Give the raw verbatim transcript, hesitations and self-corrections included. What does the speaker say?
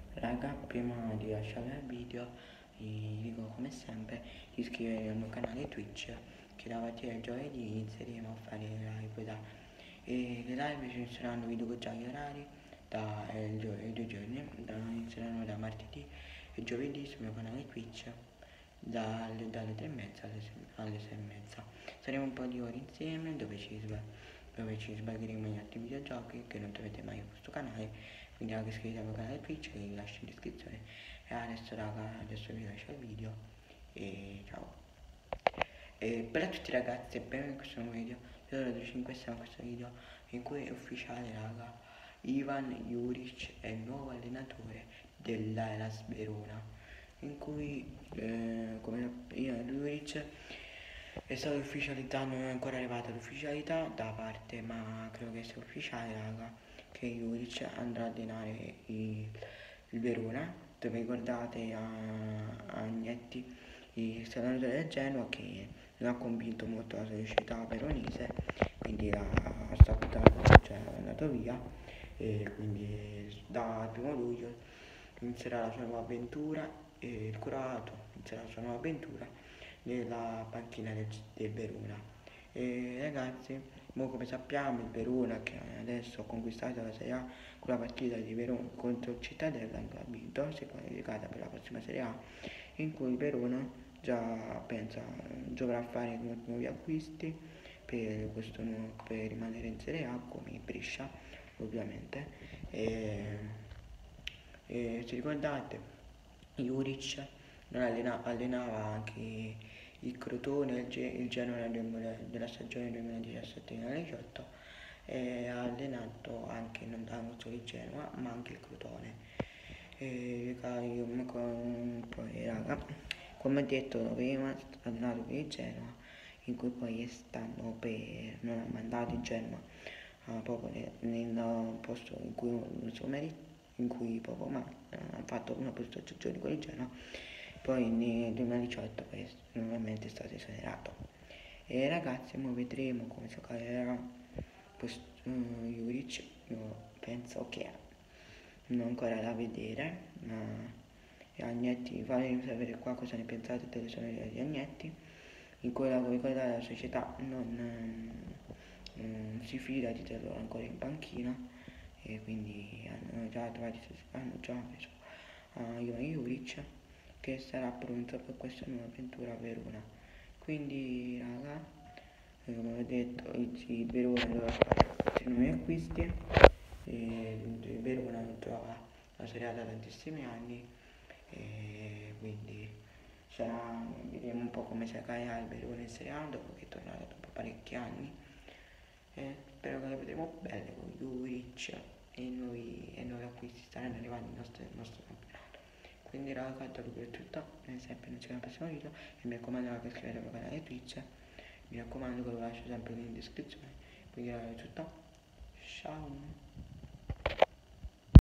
Raga, prima di lasciare il video vi dico come sempre di iscrivervi al mio canale Twitch, che da partire il giovedì inizieremo a fare le live da, e le live ci saranno, vi dico già gli orari, da eh, il gio- i due giorni, da, inizieranno da martedì e giovedì sul mio canale Twitch dalle, dalle tre e mezza alle sei, alle sei e mezza. Saremo un po' di ore insieme dove ci, sba- dove ci sbagheremo in altri videogiochi che non trovate mai su questo canale, quindi anche iscrivetevi al mio canale Twitch che vi lascio in descrizione. E adesso raga, adesso vi lascio il video e ciao. E per tutti ragazzi e benvenuti in questo nuovo video. Io ero cinque siamo in questo video in cui è ufficiale raga, Ivan Juric è il nuovo allenatore dell'Hellas Verona, in cui eh, come Ivan Juric è stato ufficializzato, non è ancora arrivata l'ufficialità da parte, ma credo che sia ufficiale raga, che Juric andrà a allenare i, il Verona, dove ricordate a, a Agnetti, il allenatore del Genoa, che non ha convinto molto la società veronese, quindi l'ha salutato, cioè è andato via, e quindi dal primo luglio inizierà la sua nuova avventura e il croato inizierà la sua nuova avventura nella panchina del, del Verona. E ragazzi, mo come sappiamo il Verona che adesso ha conquistato la Serie A con la partita di Verona contro il Cittadella, ha vinto, si è qualificata per la prossima Serie A, in cui il Verona già pensa, dovrà fare nuovi acquisti per, questo nuovo, per rimanere in Serie A come Brescia ovviamente. E, e se ricordate Juric non allena, allenava anche il Crotone, il, Ge- il Genoa della stagione duemiladiciassette duemiladiciotto, e ha allenato anche non, non solo il Genoa ma anche il Crotone. E, poi raga, come ho detto prima, ha allenato per il Genoa, in cui poi stanno per, non ha mandato il Genoa uh, proprio nel, nel posto in cui non so merito, in cui proprio ma uh, ha fatto una prestazione con il Genoa, poi nel duemiladiciotto poi nuovamente è stato esonerato. E ragazzi, ora vedremo come giocherà questo uh, Juric. Io penso che non ancora da vedere, ma Agnetti, fatemi sapere qua cosa ne pensate delle sonore di Agnetti, in cui la ricordare la società non, non si fida di tenerlo ancora in panchina, e quindi hanno già, trovato, hanno già preso a Ivan Juric, che sarà pronto per questa nuova avventura a Verona. Quindi raga, eh, come ho detto il, il Verona dovrà fare questi nuovi acquisti, e il Verona non trova la Serie A da tantissimi anni, e quindi sarà, vedremo un po' come sarà il Verona in Serie A dopo che è tornato dopo parecchi anni, e spero che lo vedremo bene con Juric e i nuovi, e nuovi acquisti staranno arrivando nel nostro, nel nostro campionato. Quindi raga, da lui è tutto, come sempre non ci vediamo al prossimo video, e mi raccomando raga, iscrivetevi al mio canale Twitch, mi raccomando che lo lascio sempre in descrizione. Quindi raga, è tutto, ciao.